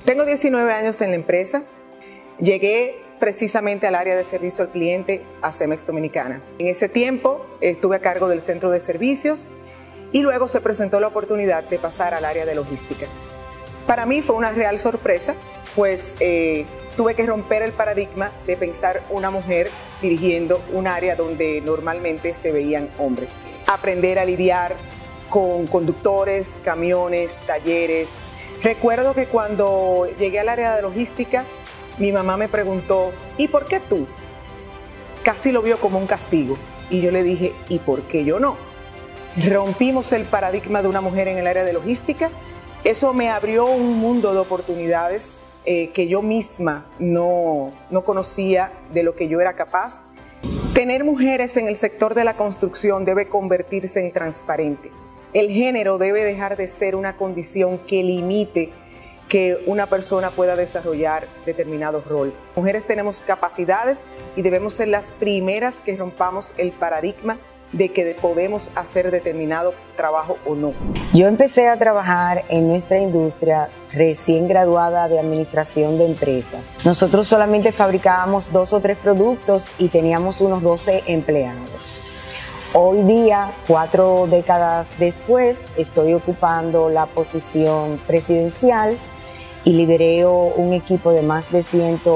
Tengo 19 años en la empresa. Llegué precisamente al área de servicio al cliente a Cemex Dominicana. En ese tiempo estuve a cargo del centro de servicios y luego se presentó la oportunidad de pasar al área de logística. Para mí fue una real sorpresa, pues tuve que romper el paradigma de pensar una mujer dirigiendo un área donde normalmente se veían hombres. Aprender a lidiar con conductores, camiones, talleres. Recuerdo que cuando llegué al área de logística, mi mamá me preguntó, ¿y por qué tú? Casi lo vio como un castigo. Y yo le dije, ¿y por qué yo no? Rompimos el paradigma de una mujer en el área de logística. Eso me abrió un mundo de oportunidades que yo misma no conocía de lo que yo era capaz. Tener mujeres en el sector de la construcción debe convertirse en transparente. El género debe dejar de ser una condición que limite que una persona pueda desarrollar determinado rol. Mujeres tenemos capacidades y debemos ser las primeras que rompamos el paradigma de que podemos hacer determinado trabajo o no. Yo empecé a trabajar en nuestra industria recién graduada de administración de empresas. Nosotros solamente fabricábamos 2 o 3 productos y teníamos unos 12 empleados. Hoy día, 4 décadas después, estoy ocupando la posición presidencial y lidereo un equipo de más de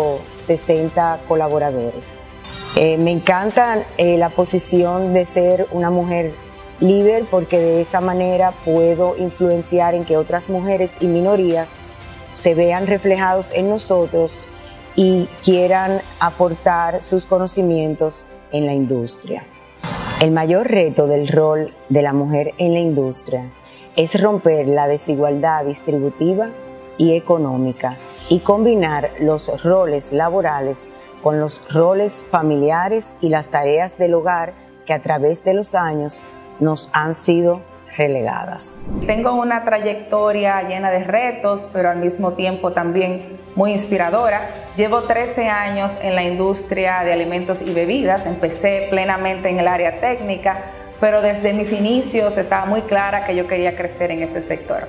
160 colaboradores. Me encanta la posición de ser una mujer líder porque de esa manera puedo influenciar en que otras mujeres y minorías se vean reflejados en nosotros y quieran aportar sus conocimientos en la industria. El mayor reto del rol de la mujer en la industria es romper la desigualdad distributiva y económica y combinar los roles laborales con los roles familiares y las tareas del hogar que a través de los años nos han sido relegadas. Tengo una trayectoria llena de retos, pero al mismo tiempo también muy inspiradora. Llevo 13 años en la industria de alimentos y bebidas. Empecé plenamente en el área técnica, pero desde mis inicios estaba muy clara que yo quería crecer en este sector.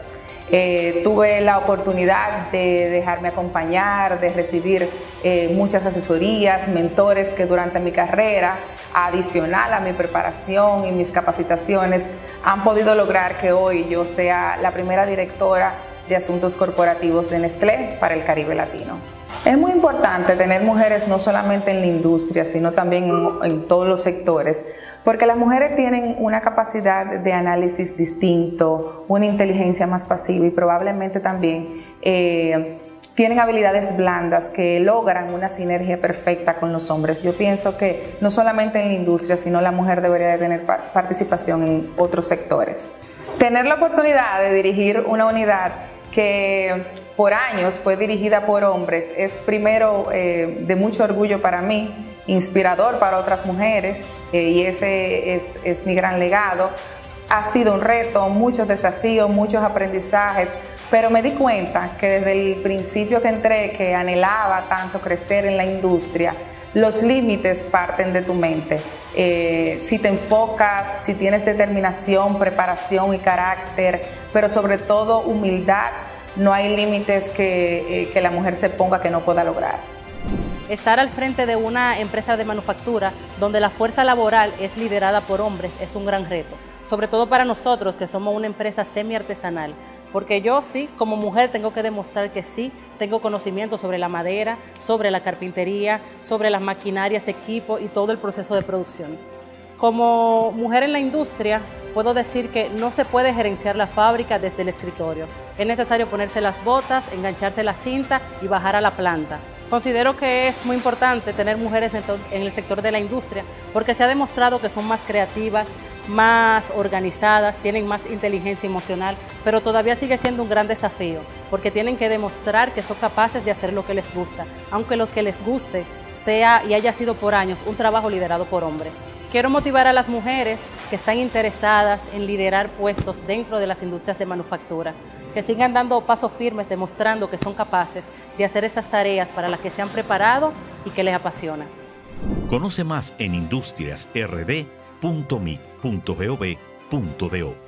Tuve la oportunidad de dejarme acompañar, de recibir muchas asesorías, mentores que durante mi carrera, adicional a mi preparación y mis capacitaciones, han podido lograr que hoy yo sea la primera directora de asuntos corporativos de Nestlé para el Caribe Latino. Es muy importante tener mujeres no solamente en la industria, sino también en todos los sectores, porque las mujeres tienen una capacidad de análisis distinto, una inteligencia más pasiva y probablemente también tienen habilidades blandas que logran una sinergia perfecta con los hombres. Yo pienso que no solamente en la industria, sino la mujer debería de tener participación en otros sectores. Tener la oportunidad de dirigir una unidad que por años fue dirigida por hombres es primero de mucho orgullo para mí, inspirador para otras mujeres y ese es mi gran legado. Ha sido un reto, muchos desafíos, muchos aprendizajes, pero me di cuenta que desde el principio que entré, que anhelaba tanto crecer en la industria, los límites parten de tu mente. Si te enfocas, si tienes determinación, preparación y carácter, pero sobre todo humildad, no hay límites que la mujer se ponga que no pueda lograr. Estar al frente de una empresa de manufactura donde la fuerza laboral es liderada por hombres es un gran reto, sobre todo para nosotros que somos una empresa semi-artesanal, porque yo sí, como mujer, tengo que demostrar que sí tengo conocimiento sobre la madera, sobre la carpintería, sobre las maquinarias, equipos y todo el proceso de producción. Como mujer en la industria, puedo decir que no se puede gerenciar la fábrica desde el escritorio. Es necesario ponerse las botas, engancharse la cinta y bajar a la planta. Considero que es muy importante tener mujeres en el sector de la industria porque se ha demostrado que son más creativas, más organizadas, tienen más inteligencia emocional, pero todavía sigue siendo un gran desafío porque tienen que demostrar que son capaces de hacer lo que les gusta, aunque lo que les guste sea y haya sido por años un trabajo liderado por hombres. Quiero motivar a las mujeres que están interesadas en liderar puestos dentro de las industrias de manufactura, que sigan dando pasos firmes, demostrando que son capaces de hacer esas tareas para las que se han preparado y que les apasiona. Conoce más en industriasrd.mic.gov.do.